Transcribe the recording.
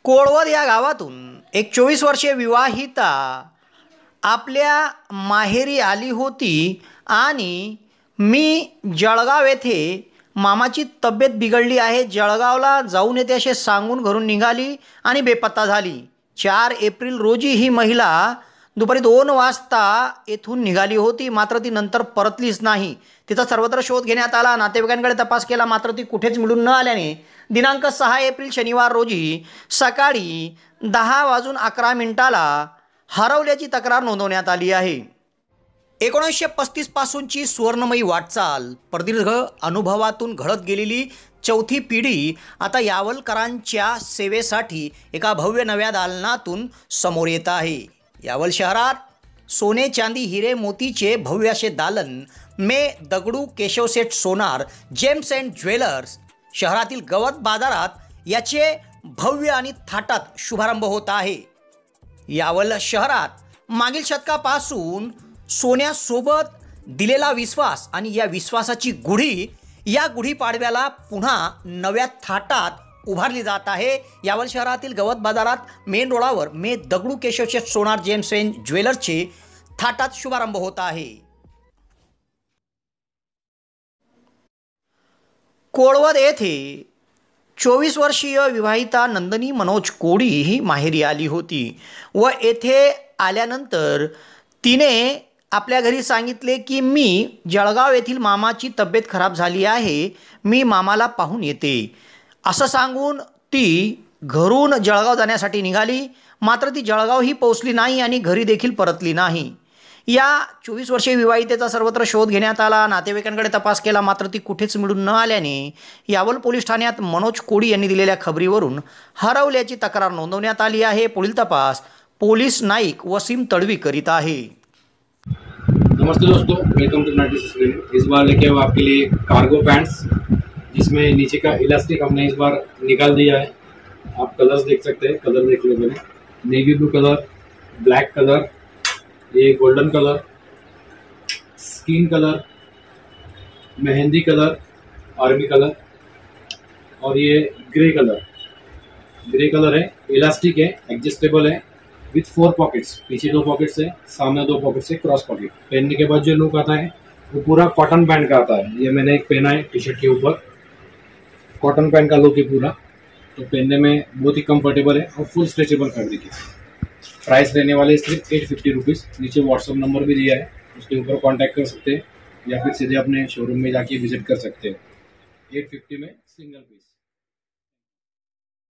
कोळवद या गावातून एक 24 वर्षीय विवाहिता आपल्या माहेरी आली होती आणि मी जळगाव येथे मामाची तब्येत बिघडली आहे, जळगावला जाऊन येते असे सांगून घरून निघाली आणि बेपत्ता झाली। 4 एप्रिल रोजी ही महिला दुपारी 2 वाजता येथून निघाली होती, मात्र ती नंतर परतलीच नाही। तिचा सर्वत्र शोध घेण्यात आला, नातेवाईकांकडे तपास केला, मात्र ती कुठेच मिळून न आल्याने दिनांक 6 एप्रिल शनिवार रोजी सकाळी 10:11 हरवल्याची तक्रार नोंदवण्यात आली आहे। 1935 पासूनची सुवर्णमयी वाटचाल, प्रदीर्घ अनुभवातून घडत गेलेली चौथी पिढी आता यावलकरांच्या सेवेसाठी एका भव्य नव्या दालनातून समोर येत आहे। यावल शहरात सोने चांदी हिरे मोतीचे भव्य असे दालन मे Dagdu Keshavseth Sonar Gems and Jewellers शहरातील गवत बाजारात याचे भव्य आणि थाटात शुभारंभ होत आहे। यावल शहरात मागील शतकापासून सोन्यासोबत दिलेला विश्वास आणि या विश्वासाची गुढी या गुढीपाडव्याला पुन्हा नव्या थाटात उभारली जात आहे। यावल शहरातील गवत बाजारात मेन रोडावर मे दगडू केशवसेठ सोनार जेम्स अँड ज्वेलर्सचे थाटात शुभारंभ होत आहे। कोळवद येथे 24 वर्षीय विवाहिता नंदिनी मनोज कोडी ही माहेरी आली होती व येथे आल्यानंतर तिने आपल्या घरी सांगितले की मी जळगाव येथील मामाची तब्येत खराब झाली आहे, मी मामाला पाहून येते असं सांगून ती घरून जळगाव जाण्यासाठी निघाली, मात्र ती जळगावही पोहोचली नाही आणि घरी देखील परतली नाही। या 24 वर्षीय विवाहितेचा सर्वत्र शोध घेण्यात आला, नातेवाईकांकडे तपास केला, मात्र ती कुठेच मिळून न आल्याने यावल पोलीस ठाण्यात मनोज कोडी यांनी दिलेल्या खबरीवरून हरवल्याची तक्रार नोंदवण्यात आली आहे। पुढील तपास पोलीस नाईक वसीम तडवी करीत आहे। नमस्ते दोस्तों, वेलकम टू 96 क्लिनिक। इस बार लेके आए आपके लिए कार्गो पैंट्स, जिसमें नीचे का इलास्टिक हमने इस बार निकाल दिया है। आप कलर्स देख सकते हैं, कलर देख लो मैंने, navy blue colour, black colour, ये golden colour, skin colour, mehndi colour, army colour और ये ग्रे कलर। ग्रे कलर है, इलास्टिक है, एडजस्टेबल है विथ 4 पॉकेट्स, पीछे 2 पॉकेट्स है, सामने 2 पॉकेट्स है, क्रॉस पॉकेट। पहनने के बाद जो लुक आता है वो पूरा कॉटन पैंट का आता है। ये मैंने एक पहना है टी शर्ट के ऊपर, कॉटन पैंट का लुक है पूरा, तो पहनने में बहुत ही कंफर्टेबल है और फुल स्ट्रेचेबल फैब्रिक है। प्राइस रहने वाले सिर्फ 850 रुपीज़। नीचे व्हाट्सअप नंबर भी दिया है, उसके ऊपर कांटेक्ट कर सकते हैं या फिर सीधे अपने शोरूम में जाके विजिट कर सकते हैं। 850 में सिंगल पीस।